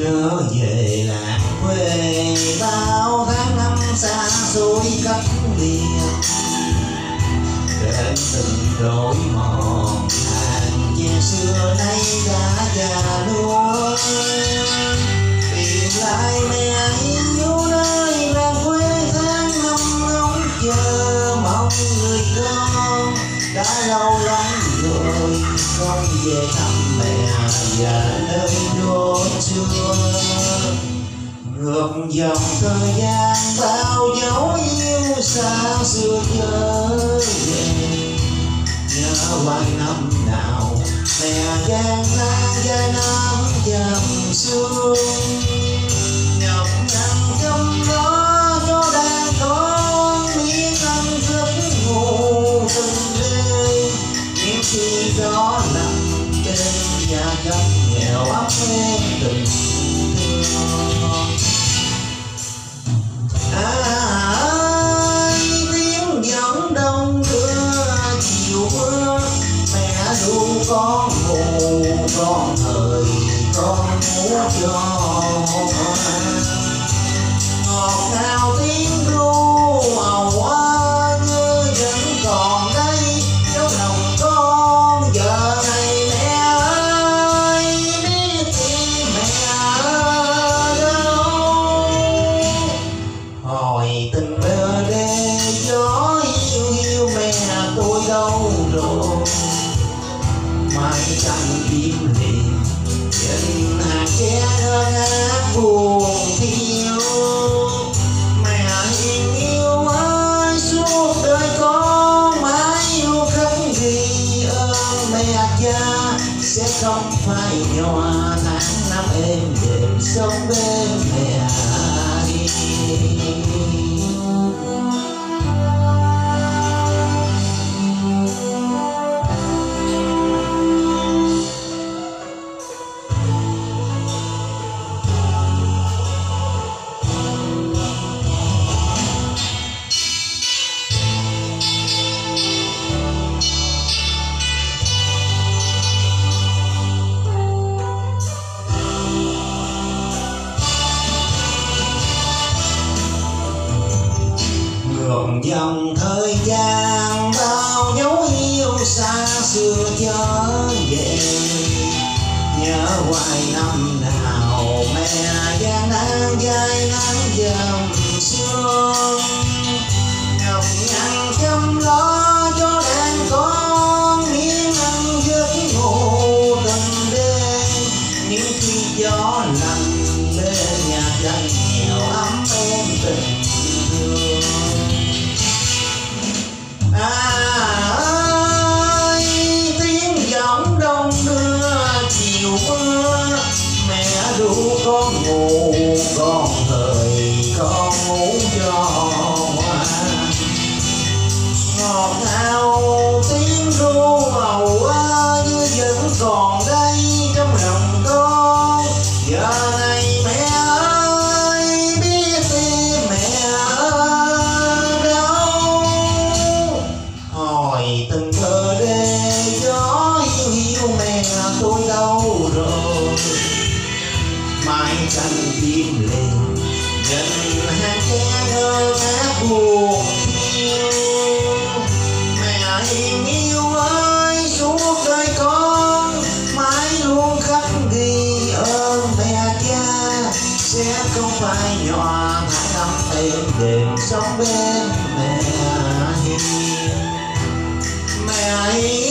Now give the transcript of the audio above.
Nhớ về làng quê bao tháng năm xa xôi cách biệt, trên từng đồi mòn hàng che xưa nay đã già nua. Tìm lại mẹ yêu nơi làng quê tháng năm ngóng chờ mong người con, đã lâu lắm rồi không về thăm mẹ và nơi chốn xưa. Ngược dòng thời gian bao dấu yêu xa xưa trở về, nhớ hoài năm nào mẹ gian nan dài năm dầm sương. Nhọc nhằn chăm lo cho đàn con biết ăn giấc ngủ từng đêm, những khi gió lặng trên nhà gấp nghèo ấm êm tình thương. Tiếng giọng đông đưa chiều mưa, mẹ ru con ngủ con thời con ngủ cho. Ngọt ngào tiếng ru màu hoa như vẫn còn đây trong lòng con. Giờ này mẹ ơi biết tim mẹ đâu, hỏi từng bờ đê gió hiu hiu mẹ tôi đâu rồi. Mái trăng im lìm nhìn hạt tre ngơ ngác buồn thiêu. Mẹ hiền yêu ơi suốt đời con mãi luôn khắc ghi ơn mẹ cha, sẽ không phai nhòa tháng năm êm đềm sống bên mẹ đi. Ngược dòng thời gian bao dấu yêu xa xưa trở về, nhớ hoài năm nào mẹ gian nan dài nắng dầm sương. Nhọc nhằn chăm lo cho đàn con miếng ăn giấc ngủ từng đêm, những khi gió lạnh bên nhà tranh nghèo ấm êm tình thương. Tiếng giọng đông đưa chiều mưa, mẹ ru con ngủ con thời con ngủ cho hoa. Ngọt ngào tiếng ru màu hoa như vẫn còn đây trong lòng con. Giờ này mẹ ơi biết tim mẹ đâu, hỏi từng bờ đê gió hiu hiu mẹ tôi đâu rồi. Mái tranh im lìm nhìn hạt tre ngơ ngác buồn thiêu. Mẹ hiền yêu ơi suốt đời con mãi luôn khắc ghi ơn mẹ cha, sẽ không phải nhòa tháng năm êm đềm sống bên mẹ hiền. Mẹ hiền